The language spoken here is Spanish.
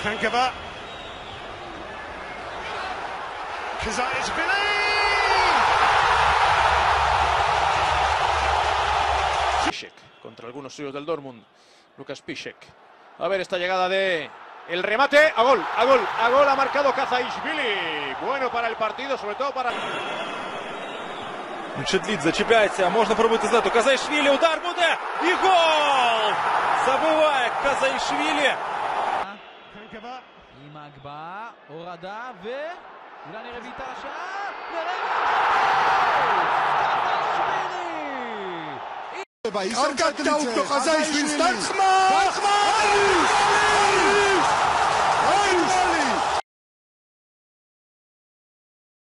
Kankava. Kazajishvili. Piszczek contra algunos suyos del Dortmund. Lucas Piszczek. A ver esta llegada de el remate. A gol, a gol, a gol ha marcado Kazajishvili. Bueno para el partido, sobre todo para... Четлідзе чіпляється, можна пробити злету. Казаїшвілі, удар буде і гол! Забиває Казаїшвілі. עם ההגבהה, הורדה ואולי נראה בעיטה לשער, კარგად დაუხტო ყაზაიშვილი, სტარტს